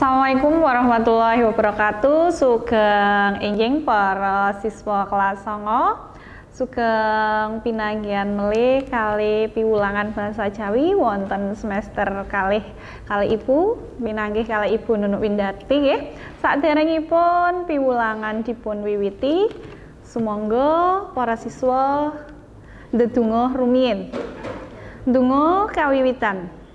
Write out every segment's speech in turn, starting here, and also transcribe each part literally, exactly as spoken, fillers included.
Assalamualaikum warahmatullahi wabarakatuh. Sugeng enjing para siswa kelas songo. Sugeng pinanggihan melih kali piwulangan bahasa Jawi wonten semester kalih kali ibu pinanggih kali ibu Nunuk Windati nggih. Saderengipun piwulangan dipun wiwiti, sumangga para siswa ndedonga rumiyin. Ndonga kawiwitan.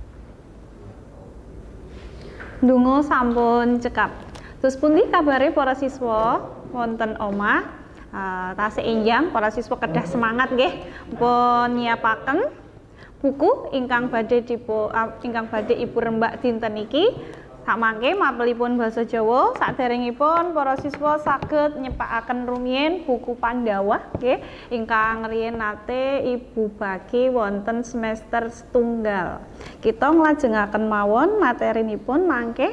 Ndonga sampun cekap. Terus pundi kabare para siswa wonten omah? Uh, tasih enjang para siswa kedah semangat nggih. Pun nyiapaken buku ingkang badhe dipu uh, ingkang badhe Ibu rembak dinten iki. Samangke mapelipun basa Jawa, saderengipun para siswa saged nyepakaken rumiyin buku Pandhawa nggih ingkang riyen nate Ibu bagi wonten semester setunggal. Kita nglajengaken mawon materinipun mangke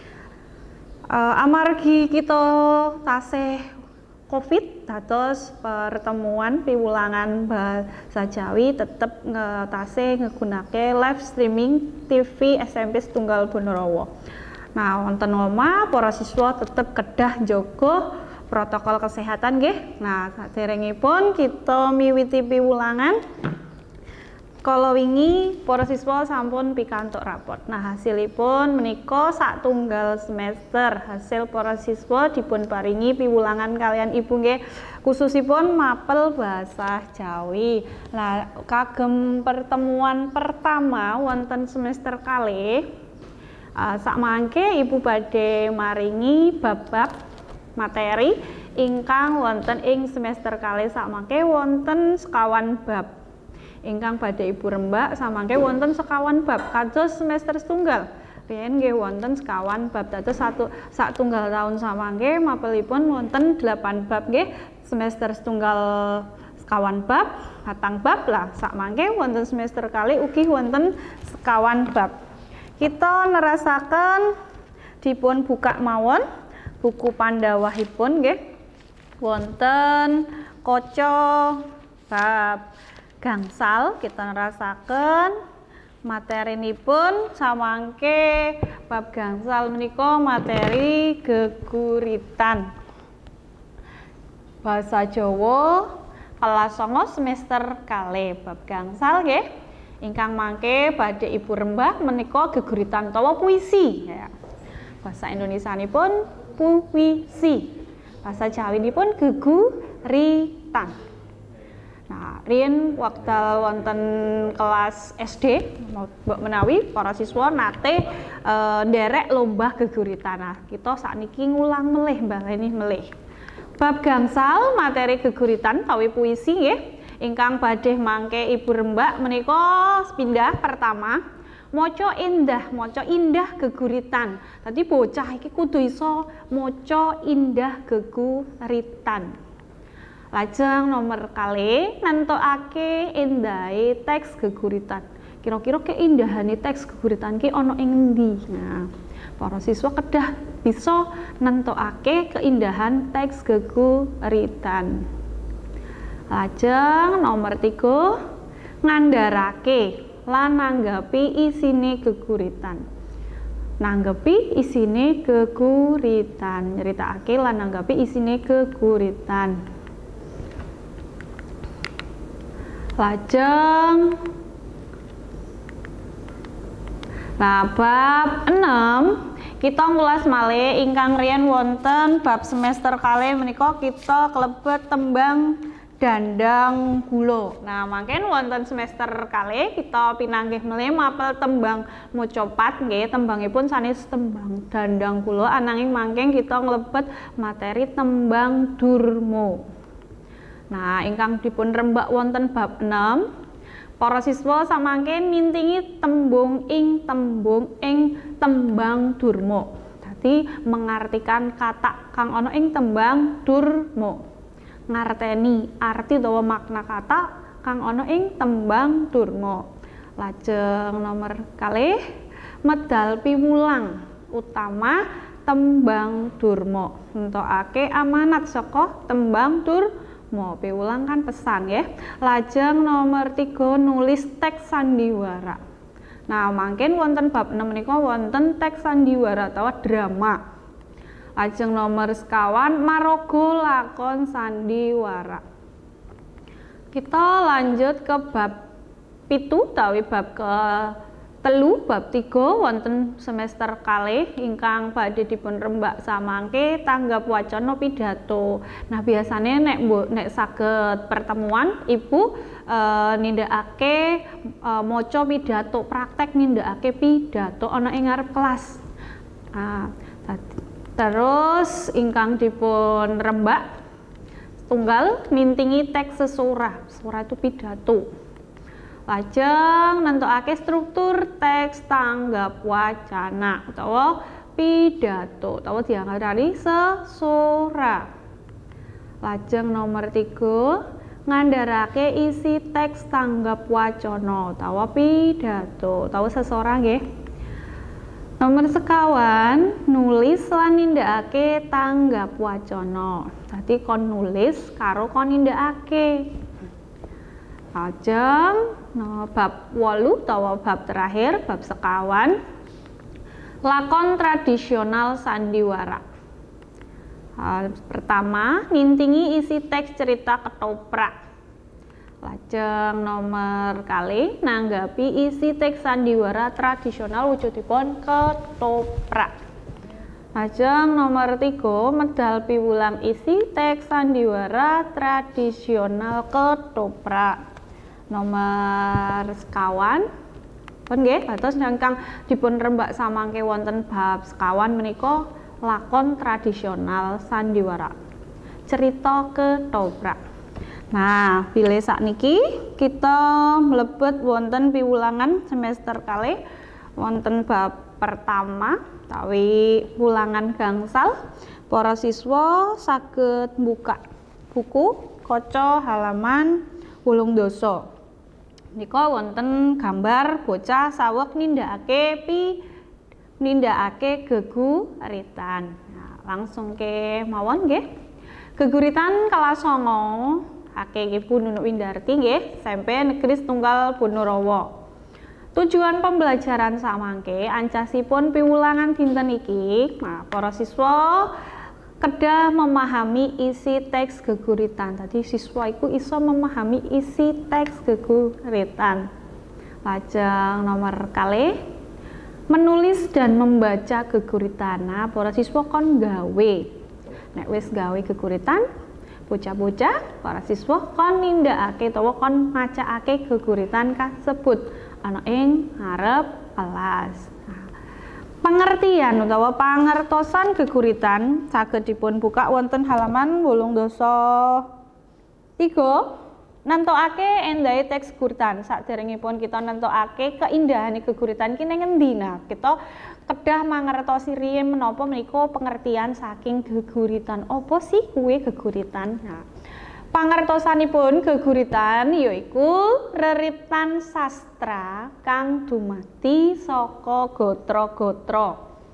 uh, amargi kita tasih Covid dados pertemuan piwulangan bahasa Jawi tetep tasih nggunakake live streaming T V S M P Setunggal Bonorowo. Nah, wonten omah para siswa tetep kedah njaga protokol kesehatan nggih. Nah, saderengipun kita miwiti piwulangan kala wingi para siswa sampun pikantuk rapot. Nah, hasilipun menika satunggal semester hasil para siswa dipun paringi piwulangan kalian Ibu nggih khususipun mapel bahasa Jawi. Nah, kagem pertemuan pertama wonten semester kalih uh, sakmangke Ibu badhe maringi bab-bab materi ingkang wonten ing semester kalih sakmangke wonten sekawan bab. Ingkang badhe Ibu rembak samangke wonten sekawan bab kados semester setunggal. Riyen nggih wonten sekawan bab dados satu satunggal taun samangke mapelipun wonten delapan bab nggih. Semester setunggal sekawan bab, patang bab lah sakmangke wonten semester kali ugi wonten sekawan bab. Kita nerasaken dipun buka mawon buku Pandhawahipun nggih. Wonten kaca bab gangsal kita ngerasaken materinipun samangke bab gangsal menika materi geguritan bahasa Jawa kelas songo semester kalih bab gangsal nggih ingkang mangke badhe Ibu rembak menika geguritan utawa puisi ya. Bahasa Indonesianipun puisi, bahasa Jawinipun geguritan. Nah, riyen wekdal wonten kelas S D mbok menawi para siswa nate e, nderek lomba geguritan. Nah, kita sakniki ngulang melih baleni melih. Bab gangsal materi geguritan utawi puisi nggih ingkang badhe mangke Ibu rembak menika pindah pertama maca indah, maca indah geguritan. Tadi bocah iki kudu iso maca indah geguritan. Lajeng nomor kalih nentokake endahe teks geguritan. Kira-kira keindahane teks geguritan ki ana ing endi? Nah, para siswa kedah bisa nentokake keindahan teks geguritan. Lajeng nomor tiga ngandharake lan nanggapi isine geguritan. Nanggapi isine geguritan, nyeritakake lan nanggapi isine geguritan. Lajeng nah bab enam kita ngulas malih ingkang riyen wonten bab semester kalih menika kita kelebet tembang dandang gula. Nah, mangken wonten semester kalih kita pinanggih melih mapel tembang mocopat nggih, tembangipun sanes tembang dandang gula ananging mangken kita nglebet materi tembang durma. Nah, ingkang dipun rembak wonten bab enam para siswa samangke mintingi tembung ing tembung ing tembang durma. Dadi mengartikan kata kang ana ing tembang durma. Ngarteni arti utawa makna kata kang ana ing tembang durma. Lajeng nomor kalih medal piwulang utama tembang durma. Nentokake amanat saka tembang durma. Mau piwulang kan pesan ya. Lajeng nomor tiga nulis teks sandiwara. Nah, mangken wonten bab enam menika wonten teks sandiwara utawa drama. Lajeng nomor sekawan maraga lakon sandiwara. Kita lanjut ke bab pitu utawi bab ke telu bab tiga wonten semester kalih ingkang badhe dipun rembak samangke tanggap wacana pidato. Nah, biasanya nek nek saged pertemuan ibu e, nindakake e, maca pidato, praktek nindakake pidato ana ing ngarep kelas. Nah, terus ingkang dipun rembak tunggal nintingi teks sesurah. Sesurah itu pidato. Lajeng nentokake struktur teks tanggap wacana utawa pidato utawa diarani sesurah. Lajeng nomor tiga ngandharake isi teks tanggap wacana utawa pidato utawa sesurah nggih. Nomor sekawan nulis lan nindakake tanggap wacana. Dadi kon nulis karo kon nindakake. Lajeng no, bab wolu utawa bab terakhir bab sekawan lakon tradisional sandiwara. Hal pertama nintingi isi teks cerita ketoprak. Lajeng nomor kali nanggapi isi teks sandiwara tradisional wujudipun ketoprak. Lajeng nomor tiga medal piwulang isi teks sandiwara tradisional ketoprak. Nomor sekawan pun nggih kados ingkang dipun rembak samangke wonten bab sekawan menika lakon tradisional sandiwara cerita ketoprak. Nah, bilih sakniki kita mlebet wonten piwulangan semester kalih wonten bab pertama utawi wulangan gangsal. Para siswa saged buka buku kaca halaman wolung dasa. Nika wonten gambar bocah saweg nindakake pi nindakake geguritan. Nah, langsung ke mawon nggih. Geguritan kelas songo ake Ibu Nunuk Windarti nggih, S M P Negeri Setunggal Bonorowo. Tujuan pembelajaran samangke ancasipun piwulangan dinten iki, nah para siswa kedah memahami isi teks geguritan. Tadi siswa iku iso memahami isi teks geguritan. Lajeng nomor kalih menulis dan membaca geguritan. Nah, para siswa kon gawe. Nek wis gawe geguritan, bocah-bocah para siswa kon nindakake utawa kon macaake geguritan kasebut ana ing ngarep kelas. Pengertian utawa pangertosan geguritan saged dipun buka wonten halaman wolung dasa tiga. Nentokake endahe teks geguritan. Saderengipun kita nentokake keindahan geguritan ki ning endi. Nah, kita kedah mangertosi riyen menapa menika pengertian saking geguritan. Apa sih kuwi geguritan? Nah, pangertosanipun geguritan yaiku reritan sastra kang dumadi saka gotra-gotra.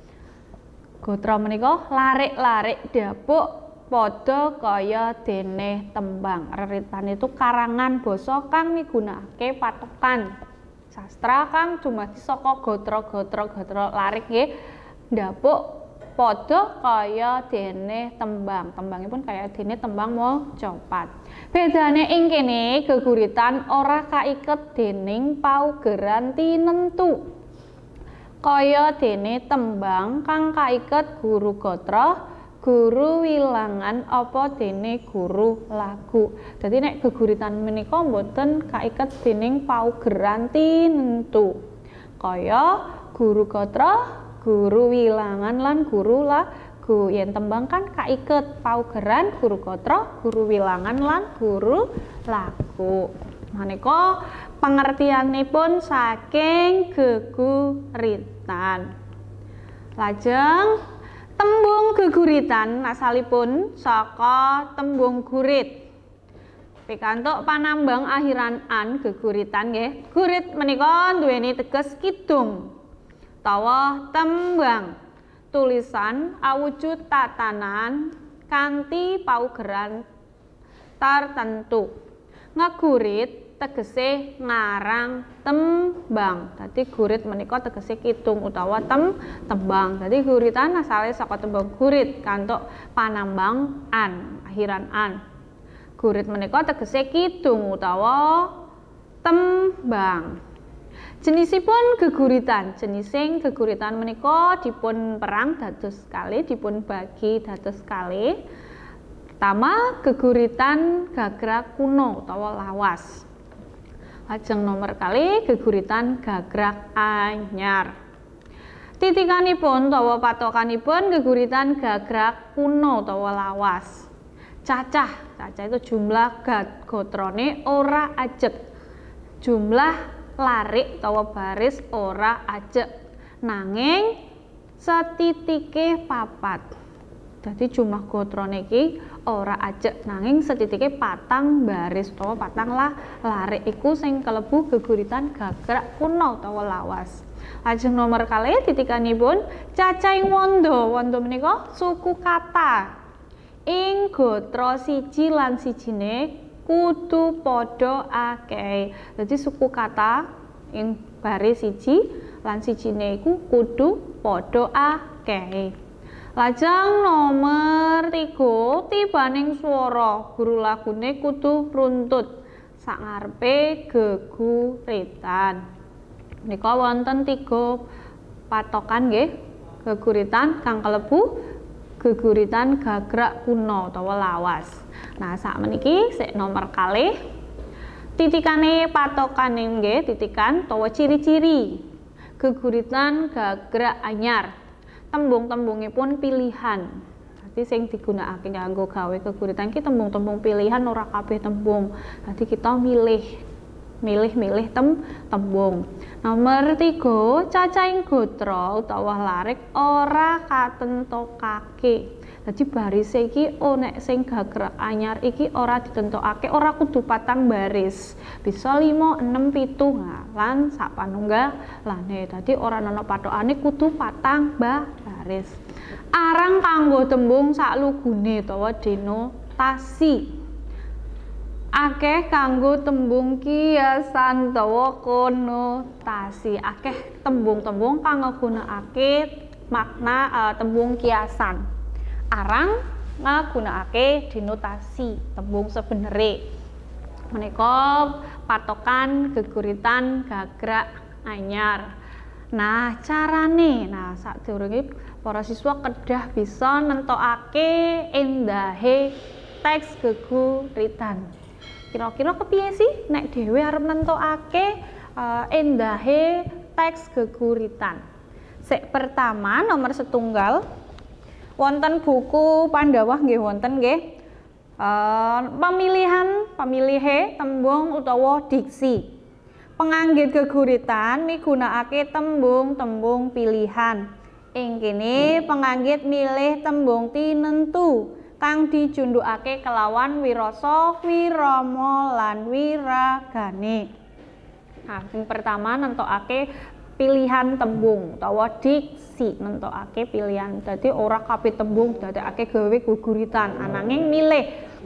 Gotra menika larik-larik dapuk padha kaya dene tembang. Reritan itu karangan basa kang migunakake patokan. Sastra kang dumadi saka gotra-gotra gotra larik nggih dapuk padha kaya dene tembang. Tembangipun kaya dene tembang macapat. Bedane ing kene geguritan ora kaiket dening paugeran tinentu. Kaya dene tembang kang kaiket guru gotra, guru wilangan apa dene guru lagu. Dadi nek geguritan menika mboten kaiket dening paugeran tinentu. Kaya guru gotra, guru wilangan lan guru lagu. Yen tembang kan kaiket paugeran guru gotra, guru wilangan lan guru lagu. Menika pengertianipun saking geguritan. Lajeng tembung geguritan asalipun saka tembung gurit. Pikantuk panambang akhiran an geguritan nggih. Gurit menika duweni teges kidung utawa tembang. Tulisan awujud tatanan kanthi paugeran tartentu. Ngegurit tegese ngarang tembang. Dadi gurit menika tegese kidung utawa tem tembang. Dadi guritan asale saka tembang gurit kantuk panambang an, akhiran an. Gurit menika tegese kidung utawa tembang. Jenisipun geguritan. Jenising geguritan menika dipun perang dados kalih, dipun bagi dados kalih. Pertama, geguritan gagrak kuno utawa lawas. Lajeng nomor kalih geguritan gagrak anyar. Titikanipun utawa patokanipun geguritan gagrak kuno utawa lawas. Cacah, cacah itu jumlah gotrone ora ajeg. Jumlah larik utawa baris ora ajeg, nanging setitike papat. Jadi jumlah gotrone iki ora ajeg nanging setitike patang baris utawa patang lah larik iku sing kalebu geguritan gagrak kuno utawa lawas. Lajeng nomor kalih titikanipun cacahing wanda. Wanda menika suku kata ing gotra siji lan sijine kudu padha akeh. Dadi suku kata ing baris siji lan sijine iku kudu padha akeh. Lajeng nomor tiga tibaning swara. Guru lagune kudu runtut sak ngarepe geguritan. Menika wonten tiga patokan nggih geguritan kang kalebu geguritan gagrak kuno utawa lawas. Nah, sak meniki sik nomor kalih titikane patokane nggih, titikan utawa ciri-ciri geguritan gagrak anyar. Tembung-tembungipun pilihan. Dadi sing digunakake kanggo gawe geguritan iki tembung-tembung pilihan, ora kabeh tembung. Dadi kita milih milih-milih tem tembung. Nomor tiga, cacahing gotra utawa larik ora katentokake. Jadi baris iki oh nek sing gagrak anyar iki ora ditentokake, ora kudu patang baris. Bisa lima, enam, pitu nah, lan sak panunggalane. Dadi ora ana pathokane kudu patang baris. Arang kanggo tembung saklugune utawa denotasi. Akeh kanggo tembung kiasan utawa konotasi. Akeh tembung-tembung kang nggunakake makna uh, tembung kiasan. Arang nggunakake denotasi tembung sebenere. Menika patokan geguritan gagrak anyar. Nah, carane, nah sadurunge para siswa kedah bisa nentokake endahe teks geguritan. Kira-kira kepiye sih nek dhewe arep nentokake uh, endahe teks geguritan? Sek pertama nomor setunggal wonten buku Pandhawa nggih wonten nggih uh, pemilihan pemilihe tembung utawa diksi. Penganggit geguritan migunakake tembung-tembung pilihan. Ing kene penganggit milih tembung tinentu kang dijundukake kelawan wirasa, wirama lan wiragane. Nah, sing pertama nentokake pilihan tembung utawa diksi, nentokake pilihan. Dadi ora kabeh tembung dadekake gawe geguritan, ananging milih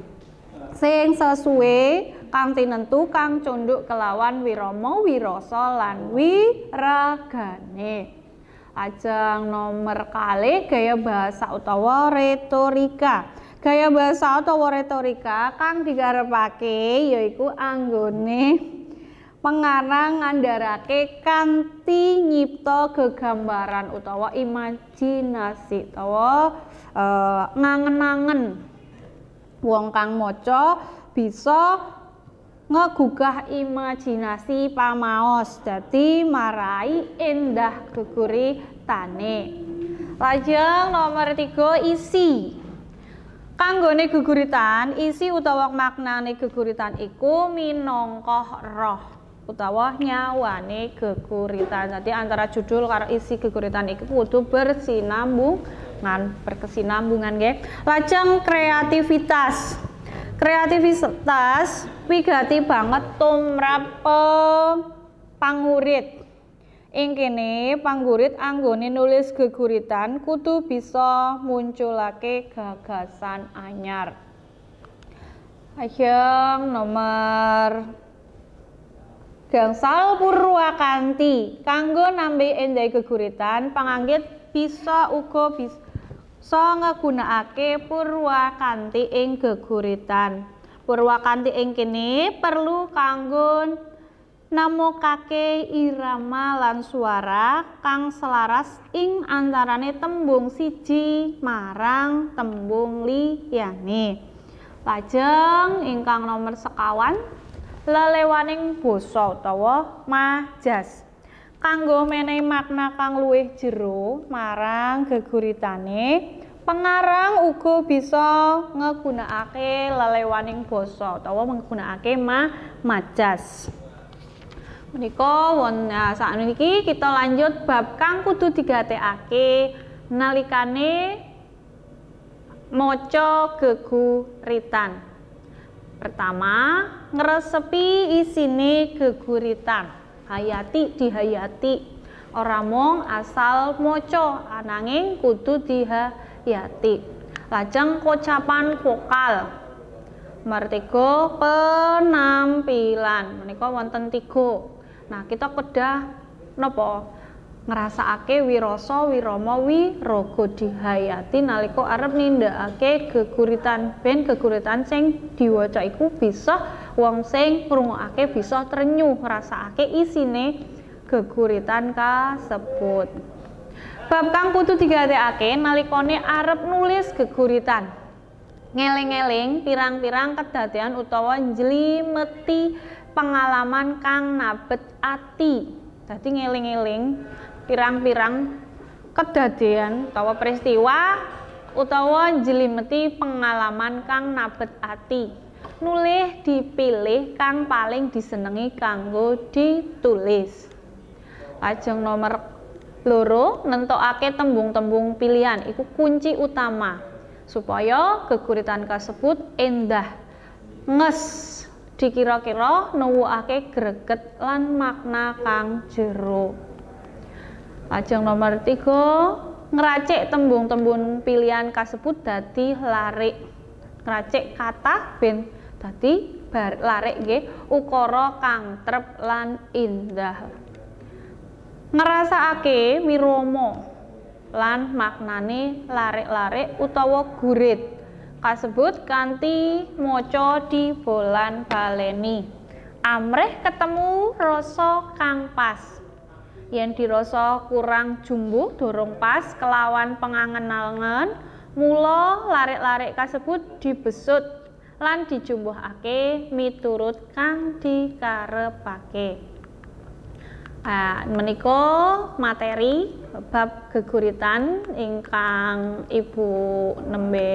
sing sesuai kang tinentu kang cunduk kelawan wirama, wirasa lan wiragane. Ajeng nomor kalih gaya bahasa utawa retorika. Gaya bahasa utawa retorika kang digarepake yaiku anggone pengarang ngandharake kanthi nyipta gegambaran utawa imajinasi utawa e, ngangen-angen. Wong kang maca bisa ngegugah imajinasi pamaos dadi marai endah geguritane. Lajeng nomor tiga isi. Kanggone geguritan, isi utawa maknane geguritan iku minangka roh utawa nyawane geguritan. Jadi antara judul karo isi geguritan iku kudu bersinambungan, berkesinambungan nggih. Lajeng kreativitas. Kreativitas wigati banget tumrap pangurit. Ing kene panggurit anggone nulis geguritan kudu bisa munculake gagasan anyar. Ajeng nomor Gangsal Purwakanthi kanggo nambahi endahe geguritan panganggit bisa uga bisa nggunakake Purwakanthi ing geguritan. Purwakanthi ing kene perlu kanggo nemokake irama lan swara kang selaras ing antarane tembung siji marang tembung liyane. Lajeng ingkang nomor sekawan lelewaning basa utawa majas kanggo menehi makna kang luwih jero marang geguritane. Pengarang uga bisa nggunakake lelewaning basa utawa nggunakake ma majas. Menika won nah, sakniki kita lanjut bab kang kudu digatekake nalikane maca geguritan. Pertama, ngresepi isine geguritan. Hayati dihayati. Ora mung asal maca, ananging kudu dihayati. Lajeng pocapan vokal. Martiga penampilan. Menika wonten tiga. Nah, kita kedah napa? Ngrasakake wirasa, wirama, wiraga dihayati nalika arep nindakake geguritan ben geguritan sing diwaca iku bisa wong sing ngrungokake bisa trenyuh ngrasakake isine geguritan kasebut. Bab kang kudu digatekake nalikane arep nulis geguritan. Ngeling-eling pirang-pirang kedadean utawa njlimeti pengalaman kang nabet ati. Dadi ngeling-eling pirang-pirang kedadean utawa peristiwa utawa njlimeti pengalaman kang nabet ati. Nulih dipilih kang paling disenengi kanggo ditulis. Lajeng nomor loro nentokake tembung-tembung pilihan iku kunci utama supaya geguritan kasebut endah nges dikira-kira nuwuhake greget lan makna kang jero. Lajeng nomor tiga ngeracik tembung-tembung pilihan kasebut dadi larik. Ngeracik kata ben dadi larik nggih ukara kang trep lan indah. Ngrasakake wirama lan maknane larik-larik utawa gurit kasebut kanthi maca dibolan baleni. Amrih ketemu rasa kang pas. Yen dirasa kurang jumbuh durung pas kelawan pengangen-angen, mula larik-larik kasebut dibesut lan dijumbuhake miturut kang dikarepake. Nah, menika materi bab geguritan ingkang Ibu nembe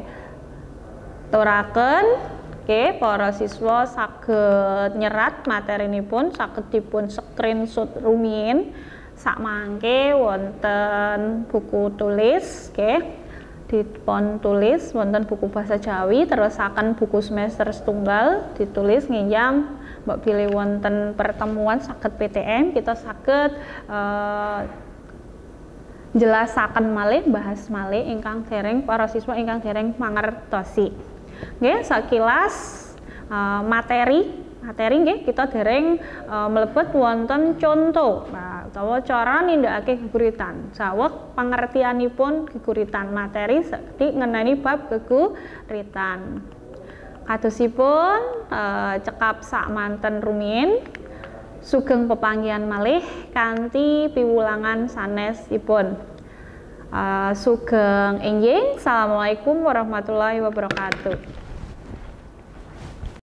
turaken. Oke, para siswa saged nyerat materinipun, saged dipun screenshot rumiyin. Sakmangke wonten buku tulis, oke. Dipun tulis wonten buku basa Jawi, terusaken buku semester setunggal ditulis nginjam mbok pilih wonten pertemuan saged P T M kita saged uh, jelasaken malih, bahas malih ingkang dereng para siswa ingkang dereng mangertosi. Nggih, sakilas uh, materi materi nggih kita dereng uh, mlebet wonten contoh nah, utawa cara nindakake geguritan. Saweg pangertianipun geguritan materi seperti ngenani bab geguritan. Kadosipun uh, cekap sak manten rumiyin sugeng pepanggihan malih kanthi piwulangan sanesipun. Uh, sugeng enjing. Assalamualaikum warahmatullahi wabarakatuh.